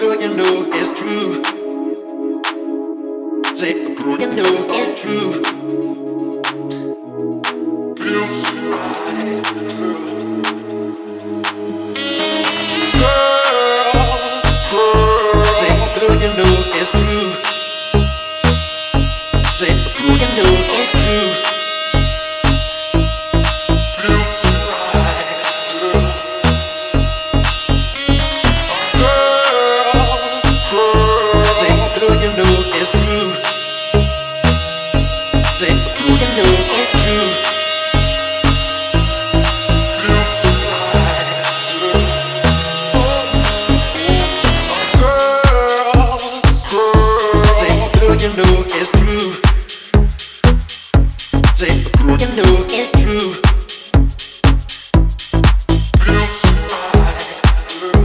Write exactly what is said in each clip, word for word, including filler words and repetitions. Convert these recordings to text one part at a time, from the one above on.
girl, you know it's true. Say, girl, you know it's true. Feels right, girl. Girl, girl. Say, girl, you know it's true. Say, girl, you know it's true. Feels right, girl. Girl, you know it's true. Say, girl, you know it's true. Feels right, girl. Girl, girl. Say, girl, you know it's true. Say, girl, you know it's true. Feels right, girl.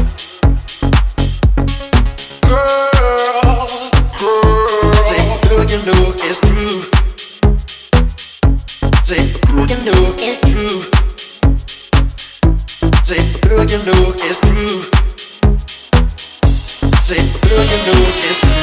Girl, say, girl, you know it's true. Say, girl, you know it's true. Say, girl, you know it's true. Say, girl, you know it's true.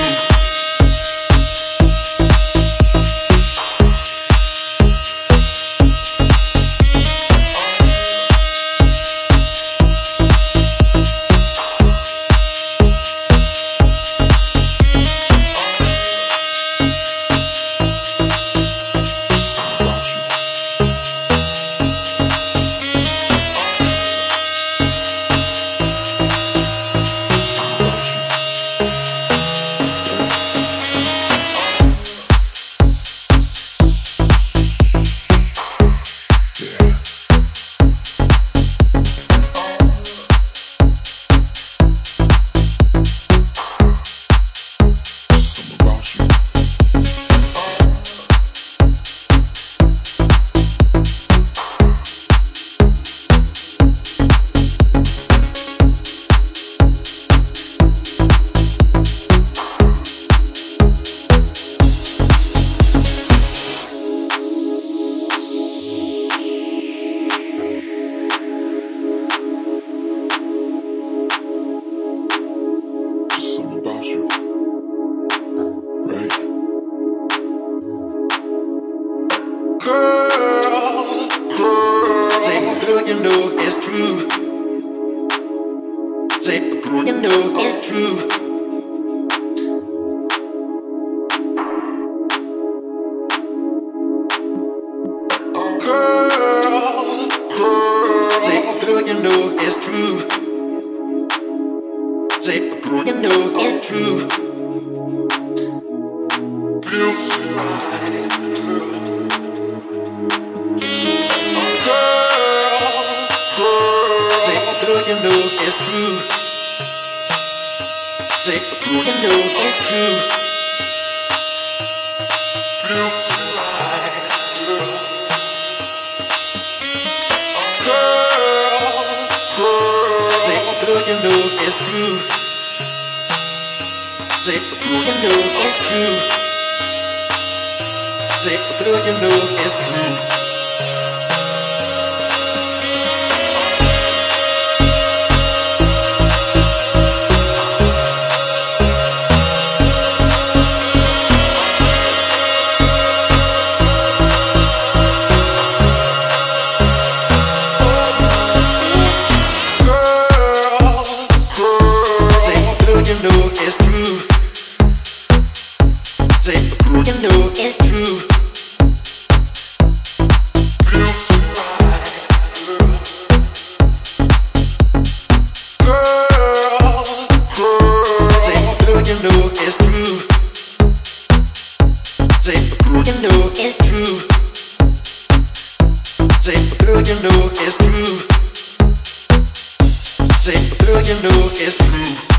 Girl, you know it's true. Say, girl, you know it's true. Girl, girl. Say, girl, you know it's true. Say, girl, you know it's true. Feels right, girl. Girl, you know it's true. Say, girl, you know it's true. Feels right, girl. Girl, girl. Say, girl, you know it's true. Say, girl, you know it's true. Say, girl, you know it's true. You know it's true. Say, girl, you know it's true. Feels right, girl. Girl, girl. Say, girl, you know it's true. Say, girl, you know it's true. Say, girl, you know it's true. Say, girl, you know it's true.